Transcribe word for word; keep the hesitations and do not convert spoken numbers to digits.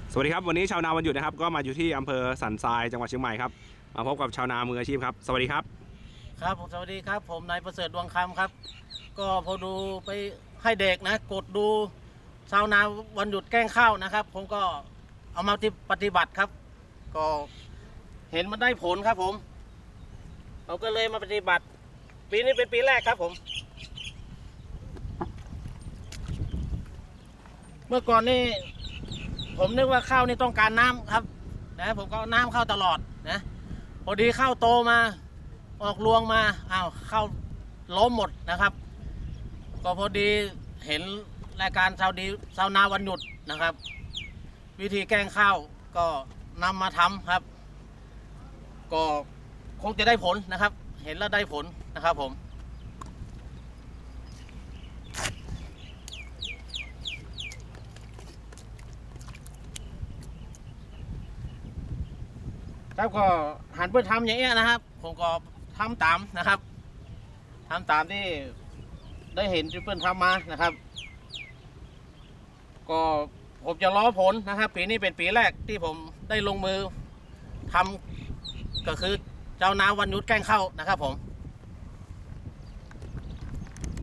สวัสดีครับวันนี้ชาวนาวันหยุดนะครับก็มาอยู่ที่อำเภอสันทรายจังหวัดเชียงใหม่ครับมาพบกับชาวนามืออาชีพครับสวัสดีครับครับผมสวัสดีครับผมนายประเสริฐดวงคำครับก็พอดูไปให้เด็กนะกดดูชาวนาวันหยุดแกล้งข้าวนะครับผมก็เอามาปฏิบัติครับก็เห็นมันได้ผลครับผมเราก็เลยมาปฏิบัติปีนี้เป็นปีแรกครับผมเมื่อก่อนนี่ผมนึกว่าข้าวนี่ต้องการน้ำครับนะผมก็น้ำเข้าตลอดนะพอดีข้าวโตมาออกรวงมาอ้าวข้าวล้มหมดนะครับก็พอดีเห็นรายการชาวดีชาวนาวันหยุดนะครับวิธีแกล้งข้าวก็นำมาทำครับก็คงจะได้ผลนะครับเห็นแล้วได้ผลนะครับผมครับก็หันเพื่อทำอย่างเงี้ยนะครับผมก็ทำตามนะครับทำตามที่ได้เห็นที่เพื่อนทำมานะครับก็ผมจะรอผลนะครับปีนี้เป็นปีแรกที่ผมได้ลงมือทำก็คือเจ้านาวันหยุดแกล้งข้าวนะครับผม